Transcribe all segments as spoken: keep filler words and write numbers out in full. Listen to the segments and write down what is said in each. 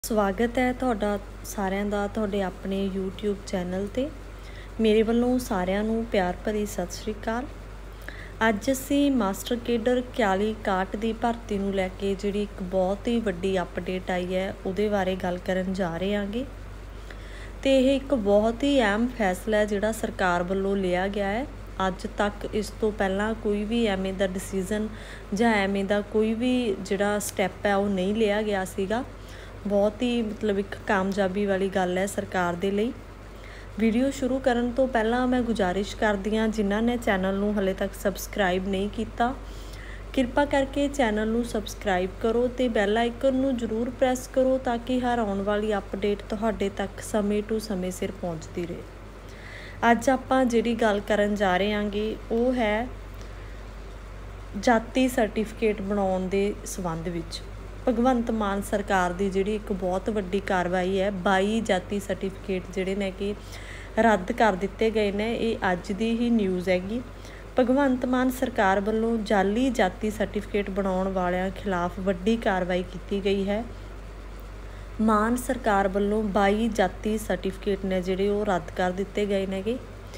ਸਵਾਗਤ ਹੈ ਤੁਹਾਡਾ ਸਾਰਿਆਂ ਦਾ ਤੁਹਾਡੇ ਆਪਣੇ YouTube ਚੈਨਲ 'ਤੇ। ਮੇਰੇ ਵੱਲੋਂ ਸਾਰਿਆਂ ਨੂੰ ਪਿਆਰ ਭਰੀ ਸਤਿ ਸ਼੍ਰੀ ਅਕਾਲ। ਅੱਜ ਅਸੀਂ ਮਾਸਟਰ ਕੇਡਰ ਇਕਤਾਲੀ ਇਕਾਹਠ ਦੀ ਭਰਤੀ ਨੂੰ ਲੈ ਕੇ ਜਿਹੜੀ ਇੱਕ ਬਹੁਤ ਹੀ ਵੱਡੀ ਅਪਡੇਟ ਆਈ ਹੈ ਉਹਦੇ ਬਾਰੇ ਗੱਲ ਕਰਨ ਜਾ ਰਹੇ ਹਾਂਗੇ। ਅਤੇ ਇਹ ਇੱਕ ਬਹੁਤ ਹੀ ਅਹਿਮ ਫੈਸਲਾ ਹੈ ਜਿਹੜਾ ਸਰਕਾਰ ਵੱਲੋਂ ਲਿਆ ਗਿਆ ਹੈ। ਅੱਜ ਤੱਕ ਇਸ ਤੋਂ ਪਹਿਲਾਂ ਕੋਈ ਵੀ ਐਵੇਂ ਦਾ ਡਿਸੀਜ਼ਨ ਜਾਂ ਐਵੇਂ ਦਾ ਕੋਈ ਵੀ ਜਿਹੜਾ ਸਟੈਪ ਹੈ ਉਹ ਨਹੀਂ ਲਿਆ ਗਿਆ ਸੀਗਾ। ਬਹੁਤ ਹੀ ਮਤਲਬ ਇੱਕ ਕਾਮਯਾਬੀ ਵਾਲੀ ਗੱਲ ਹੈ ਸਰਕਾਰ ਦੇ ਲਈ। ਵੀਡੀਓ ਸ਼ੁਰੂ ਕਰਨ ਤੋਂ ਪਹਿਲਾਂ ਮੈਂ ਗੁਜ਼ਾਰਿਸ਼ ਕਰਦੀ ਹਾਂ, ਜਿਨ੍ਹਾਂ ਨੇ ਚੈਨਲ ਨੂੰ ਹਾਲੇ ਤੱਕ ਸਬਸਕ੍ਰਾਈਬ ਨਹੀਂ ਕੀਤਾ, ਕਿਰਪਾ ਕਰਕੇ ਚੈਨਲ ਨੂੰ ਸਬਸਕ੍ਰਾਈਬ ਕਰੋ ਅਤੇ ਬੈਲ ਆਈਕਨ ਨੂੰ ਜ਼ਰੂਰ ਪ੍ਰੈਸ ਕਰੋ ਤਾਂ ਕਿ ਹਰ ਆਉਣ ਵਾਲੀ ਅਪਡੇਟ ਤੁਹਾਡੇ ਤੱਕ ਸਮੇਂ ਟੂ ਸਮੇਂ ਸਿਰ ਪਹੁੰਚਦੀ ਰਹੇ। ਅੱਜ ਆਪਾਂ ਜਿਹੜੀ ਗੱਲ ਕਰਨ ਜਾ ਰਹੇ ਹਾਂਗੇ ਉਹ ਹੈ ਜਾਤੀ ਸਰਟੀਫਿਕੇਟ ਬਣਾਉਣ ਦੇ ਸੰਬੰਧ ਵਿੱਚ ਭਗਵੰਤ ਮਾਨ ਸਰਕਾਰ ਦੀ ਜਿਹੜੀ ਇੱਕ ਬਹੁਤ ਵੱਡੀ ਕਾਰਵਾਈ ਹੈ। ਬਾਈ ਜਾਤੀ ਸਰਟੀਫਿਕੇਟ ਜਿਹੜੇ ਨੇ ਕਿ ਰੱਦ ਕਰ ਦਿੱਤੇ ਗਏ ਨੇ। ਇਹ ਅੱਜ ਦੀ ਹੀ ਨਿਊਜ਼ ਹੈਗੀ। ਭਗਵੰਤ ਮਾਨ ਸਰਕਾਰ ਵੱਲੋਂ ਜਾਲੀ ਜਾਤੀ ਸਰਟੀਫਿਕੇਟ ਬਣਾਉਣ ਵਾਲਿਆਂ ਖਿਲਾਫ ਵੱਡੀ ਕਾਰਵਾਈ ਕੀਤੀ ਗਈ ਹੈ। ਮਾਨ ਸਰਕਾਰ ਵੱਲੋਂ ਬਾਈ ਜਾਤੀ ਸਰਟੀਫਿਕੇਟ ਨੇ ਜਿਹੜੇ ਉਹ ਰੱਦ ਕਰ ਦਿੱਤੇ ਗਏ ਨੇਗੇ।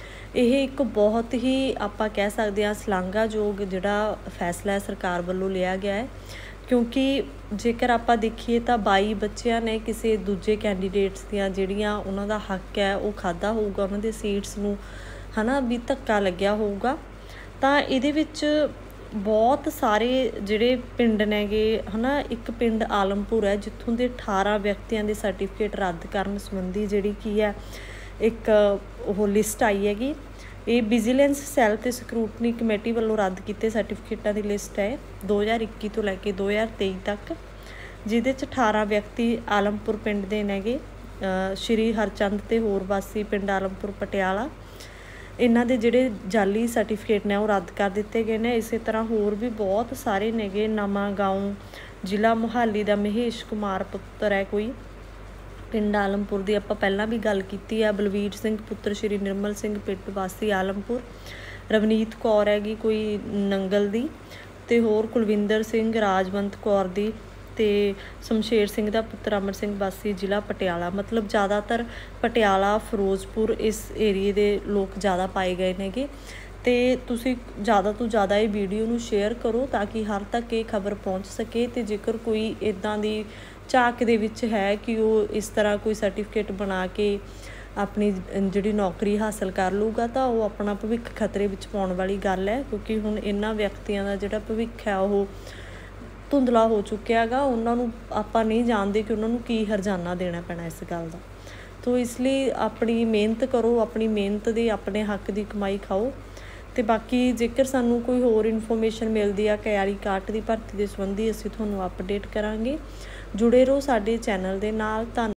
ਇਹ ਇੱਕ ਬਹੁਤ ਹੀ ਆਪਾਂ ਕਹਿ ਸਕਦੇ ਹਾਂ ਸ਼ਲਾਘਾਯੋਗ ਜਿਹੜਾ ਫੈਸਲਾ ਸਰਕਾਰ ਵੱਲੋਂ ਲਿਆ ਗਿਆ ਹੈ, ਕਿਉਂਕਿ ਜੇਕਰ ਆਪਾਂ ਦੇਖੀਏ ਤਾਂ ਬਾਈ ਬੱਚਿਆਂ ਨੇ ਕਿਸੇ ਦੂਜੇ ਕੈਂਡੀਡੇਟਸ ਦੀਆਂ ਜਿਹੜੀਆਂ ਉਹਨਾਂ ਦਾ ਹੱਕ ਹੈ ਉਹ ਖਾਧਾ ਹੋਊਗਾ, ਉਹਨਾਂ ਦੇ ਸੀਟਸ ਨੂੰ ਹੈ ਨਾ ਵੀ ਧੱਕਾ ਲੱਗਿਆ ਹੋਊਗਾ। ਤਾਂ ਇਹਦੇ ਵਿੱਚ ਬਹੁਤ ਸਾਰੇ ਜਿਹੜੇ ਪਿੰਡ ਨੇਗੇ ਹੈ ਨਾ, ਇੱਕ ਪਿੰਡ ਆਲਮਪੁਰ ਹੈ ਜਿੱਥੋਂ ਦੇ ਅਠਾਰਾਂ ਵਿਅਕਤੀਆਂ ਦੇ ਸਰਟੀਫਿਕੇਟ ਰੱਦ ਕਰਨ ਸੰਬੰਧੀ ਜਿਹੜੀ ਕੀ ਹੈ ਇੱਕ ਉਹ ਲਿਸਟ ਆਈ ਹੈਗੀ। ਇਹ ਵਿਜੀਲੈਂਸ ਸੈੱਲ ਅਤੇ ਸਕਰੂਟਨੀ ਕਮੇਟੀ ਵੱਲੋਂ ਰੱਦ ਕੀਤੇ ਸਰਟੀਫਿਕੇਟਾਂ ਦੀ ਲਿਸਟ ਹੈ ਦੋ ਹਜ਼ਾਰ ਇੱਕੀ ਤੋਂ ਲੈ ਕੇ ਦੋ ਹਜ਼ਾਰ ਤੇਈ ਤੱਕ, ਜਿਹਦੇ 'ਚ ਅਠਾਰਾਂ ਵਿਅਕਤੀ ਆਲਮਪੁਰ ਪਿੰਡ ਦੇ ਨੇਗੇ। ਸ਼੍ਰੀ ਹਰਚੰਦ ਅਤੇ ਹੋਰ ਵਾਸੀ ਪਿੰਡ ਆਲਮਪੁਰ ਪਟਿਆਲਾ, ਇਹਨਾਂ ਦੇ ਜਿਹੜੇ ਜਾਲੀ ਸਰਟੀਫਿਕੇਟ ਨੇ ਉਹ ਰੱਦ ਕਰ ਦਿੱਤੇ ਗਏ ਨੇ। ਇਸੇ ਤਰ੍ਹਾਂ ਹੋਰ ਵੀ ਬਹੁਤ ਸਾਰੇ ਨੇਗੇ। ਨਵਾਂ ਗਾਉਂ ਜ਼ਿਲ੍ਹਾ ਮੋਹਾਲੀ ਦਾ ਮਹੇਸ਼ ਕੁਮਾਰ ਪੁੱਤਰ ਹੈ ਕੋਈ, ਪਿੰਡ ਆਲਮਪੁਰ ਦੀ ਆਪਾਂ ਪਹਿਲਾਂ ਵੀ ਗੱਲ ਕੀਤੀ ਹੈ। ਬਲਵੀਰ ਸਿੰਘ ਪੁੱਤਰ ਸ਼੍ਰੀ ਨਿਰਮਲ ਸਿੰਘ ਪਿੰਡ ਵਾਸੀ ਆਲਮਪੁਰ। ਰਵਨੀਤ ਕੌਰ ਹੈਗੀ ਕੋਈ ਨੰਗਲ ਦੀ, ਅਤੇ ਹੋਰ ਕੁਲਵਿੰਦਰ ਸਿੰਘ ਰਾਜਵੰਤ ਕੌਰ ਦੀ, ਅਤੇ ਸ਼ਮਸ਼ੇਰ ਸਿੰਘ ਦਾ ਪੁੱਤਰ ਅਮਰ ਸਿੰਘ ਵਾਸੀ ਜ਼ਿਲ੍ਹਾ ਪਟਿਆਲਾ। ਮਤਲਬ ਜ਼ਿਆਦਾਤਰ ਪਟਿਆਲਾ ਫਿਰੋਜ਼ਪੁਰ ਇਸ ਏਰੀਏ ਦੇ ਲੋਕ ਜ਼ਿਆਦਾ ਪਾਏ ਗਏ ਨੇਗੇ। ਅਤੇ ਤੁਸੀਂ ਜ਼ਿਆਦਾ ਤੋਂ ਜ਼ਿਆਦਾ ਇਹ ਵੀਡੀਓ ਨੂੰ ਸ਼ੇਅਰ ਕਰੋ ਤਾਂ ਕਿ ਹਰ ਤੱਕ ਇਹ ਖਬਰ ਪਹੁੰਚ ਸਕੇ। ਅਤੇ ਜੇਕਰ ਕੋਈ ਇੱਦਾਂ ਦੀ ਝਾਕ ਦੇ ਵਿੱਚ ਹੈ ਕਿ ਉਹ ਇਸ ਤਰ੍ਹਾਂ ਕੋਈ ਸਰਟੀਫਿਕੇਟ ਬਣਾ ਕੇ ਆਪਣੀ ਜਿਹੜੀ ਨੌਕਰੀ ਹਾਸਲ ਕਰ ਲਊਗਾ ਤਾਂ ਉਹ ਆਪਣਾ ਭਵਿੱਖ ਖਤਰੇ ਵਿੱਚ ਪਾਉਣ ਵਾਲੀ ਗੱਲ ਹੈ, ਕਿਉਂਕਿ ਹੁਣ ਇਹਨਾਂ ਵਿਅਕਤੀਆਂ ਦਾ ਜਿਹੜਾ ਭਵਿੱਖ ਹੈ ਉਹ ਧੁੰਦਲਾ ਹੋ ਚੁੱਕਿਆ ਹੈਗਾ। ਉਹਨਾਂ ਨੂੰ ਆਪਾਂ ਨਹੀਂ ਜਾਣਦੇ ਕਿ ਉਹਨਾਂ ਨੂੰ ਕੀ ਹਰਜਾਨਾ ਦੇਣਾ ਪੈਣਾ ਇਸ ਗੱਲ ਦਾ। ਤੋ ਇਸ ਲਈ ਆਪਣੀ ਮਿਹਨਤ ਕਰੋ, ਆਪਣੀ ਮਿਹਨਤ ਦੇ ਆਪਣੇ ਹੱਕ ਦੀ ਕਮਾਈ ਖਾਓ। ਅਤੇ ਬਾਕੀ ਜੇਕਰ ਸਾਨੂੰ ਕੋਈ ਹੋਰ ਇਨਫੋਰਮੇਸ਼ਨ ਮਿਲਦੀ ਆ ਇਕਤਾਲੀ ਇਕਾਹਠ ਦੀ ਭਰਤੀ ਦੇ ਸੰਬੰਧੀ ਅਸੀਂ ਤੁਹਾਨੂੰ ਅਪਡੇਟ ਕਰਾਂਗੇ। ਜੁੜੇ ਰਹੋ ਸਾਡੇ ਚੈਨਲ ਦੇ ਨਾਲ। ਧੰਨ